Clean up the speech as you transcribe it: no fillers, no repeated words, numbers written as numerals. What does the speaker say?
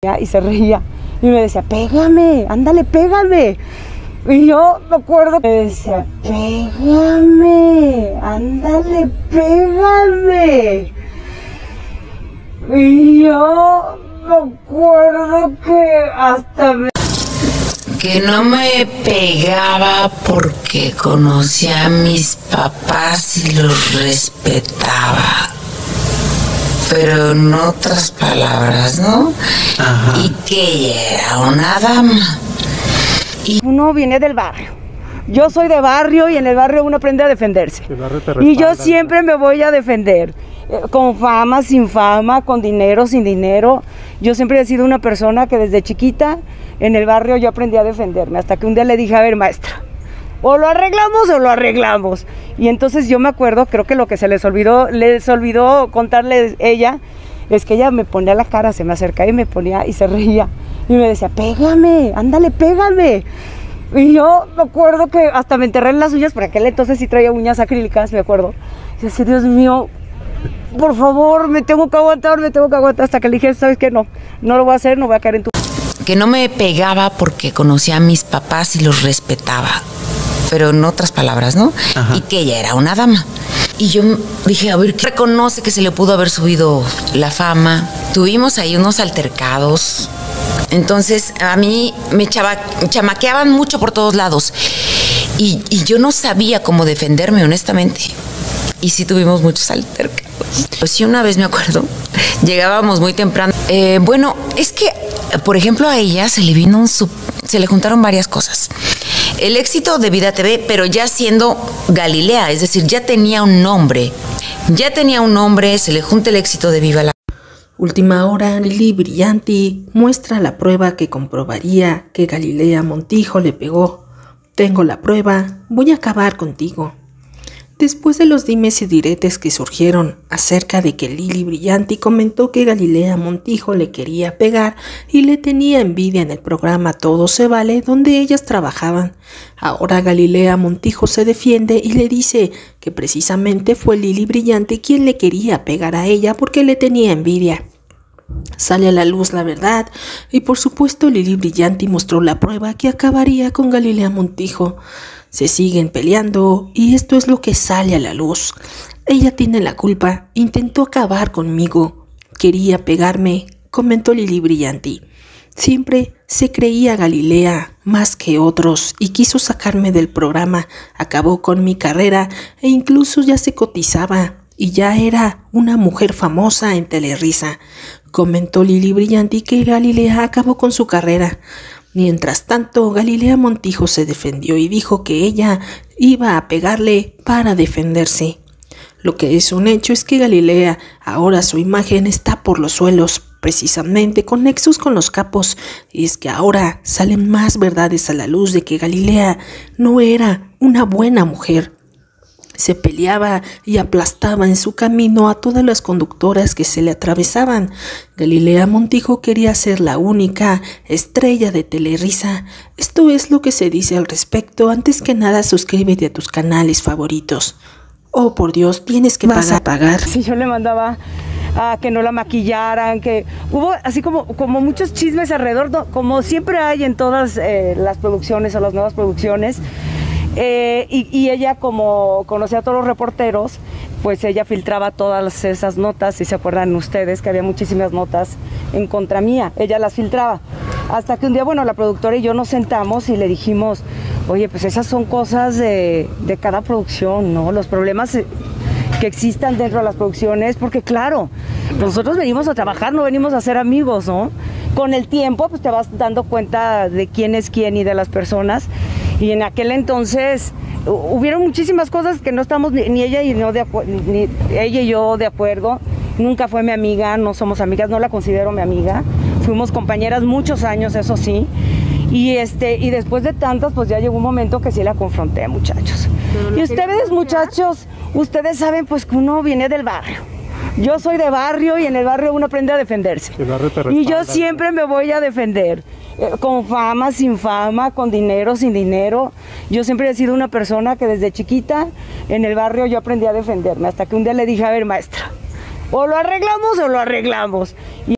Y se reía y me decía, pégame, ándale, pégame. Y yo me acuerdo que me decía, pégame, ándale, pégame. Y yo me acuerdo que hasta que no me pegaba porque conocía a mis papás y los respetaba. Pero en otras palabras, ¿no? Ajá. Y que ella era una dama. Y uno viene del barrio. Yo soy de barrio y en el barrio uno aprende a defenderse. Y yo siempre me voy a defender. Con fama, sin fama, con dinero, sin dinero. Yo siempre he sido una persona que desde chiquita en el barrio yo aprendí a defenderme. Hasta que un día le dije, a ver, maestra, o lo arreglamos o lo arreglamos. Y entonces yo me acuerdo, creo que lo que les olvidó contarle ella, es que ella me ponía la cara, se me acercaba y me ponía y se reía. Y me decía, pégame, ándale, pégame. Y yo me acuerdo que hasta me enterré en las uñas, por aquel entonces sí traía uñas acrílicas, me acuerdo. Y así, Dios mío, por favor, me tengo que aguantar, hasta que le dije, ¿sabes qué? No lo voy a hacer, no voy a caer en tu... Que no me pegaba porque conocía a mis papás y los respetaba. Pero en otras palabras, ¿no? Ajá. Y que ella era una dama. Y yo dije, a ver, ¿qué reconoce que se le pudo haber subido la fama? Tuvimos ahí unos altercados. Entonces, a mí me chamaqueaban mucho por todos lados. Y yo no sabía cómo defenderme, honestamente. Y sí tuvimos muchos altercados. Pues sí, una vez me acuerdo, llegábamos muy temprano. Bueno, es que, por ejemplo, a ella se le juntaron varias cosas. El éxito de Vida TV, pero ya siendo Galilea, es decir, ya tenía un nombre. Se le junta el éxito de Viva la... Última hora, Lili Brillanti muestra la prueba que comprobaría que Galilea Montijo le pegó. Tengo la prueba, voy a acabar contigo. Después de los dimes y diretes que surgieron acerca de que Lili Brillanti comentó que Galilea Montijo le quería pegar y le tenía envidia en el programa Todo se vale, donde ellas trabajaban, ahora Galilea Montijo se defiende y le dice que precisamente fue Lili Brillanti quien le quería pegar a ella porque le tenía envidia. Sale a la luz la verdad y por supuesto Lili Brillanti mostró la prueba que acabaría con Galilea Montijo. Se siguen peleando y esto es lo que sale a la luz. Ella tiene la culpa, intentó acabar conmigo, quería pegarme, comentó Lili Brillanti. Siempre se creía Galilea más que otros y quiso sacarme del programa, acabó con mi carrera e incluso ya se cotizaba y ya era una mujer famosa en Telerisa. Comentó Lili Brillanti que Galilea acabó con su carrera. Mientras tanto, Galilea Montijo se defendió y dijo que ella iba a pegarle para defenderse. Lo que es un hecho es que Galilea, ahora su imagen está por los suelos, precisamente con nexos con los capos, y es que ahora salen más verdades a la luz de que Galilea no era una buena mujer. Se peleaba y aplastaba en su camino a todas las conductoras que se le atravesaban. Galilea Montijo quería ser la única estrella de Telerisa. Esto es lo que se dice al respecto. Antes que nada, suscríbete a tus canales favoritos. Oh, por Dios, tienes que pagar. Sí, yo le mandaba a que no la maquillaran, que hubo así como muchos chismes alrededor, ¿no? Como siempre hay en todas las producciones o las nuevas producciones. Y ella, como conocía a todos los reporteros, pues ella filtraba todas esas notas. Si se acuerdan ustedes que había muchísimas notas en contra mía, ella las filtraba. Hasta que un día, bueno, la productora y yo nos sentamos y le dijimos, oye, pues esas son cosas de cada producción, ¿no? Los problemas que existan dentro de las producciones, porque claro, nosotros venimos a trabajar, no venimos a ser amigos, ¿no? Con el tiempo, pues te vas dando cuenta de quién es quién y de las personas. Y en aquel entonces hubieron muchísimas cosas que no estamos ni ella y yo de acuerdo. Nunca fue mi amiga, no somos amigas, no la considero mi amiga. Fuimos compañeras muchos años, eso sí. Y después de tantas, pues ya llegó un momento que sí la confronté, muchachos. Y ustedes, muchachos, ustedes saben pues que uno viene del barrio. Yo soy de barrio y en el barrio uno aprende a defenderse. Y yo siempre me voy a defender. Con fama, sin fama, con dinero, sin dinero. Yo siempre he sido una persona que desde chiquita en el barrio yo aprendí a defenderme. Hasta que un día le dije, a ver, maestra, o lo arreglamos o lo arreglamos.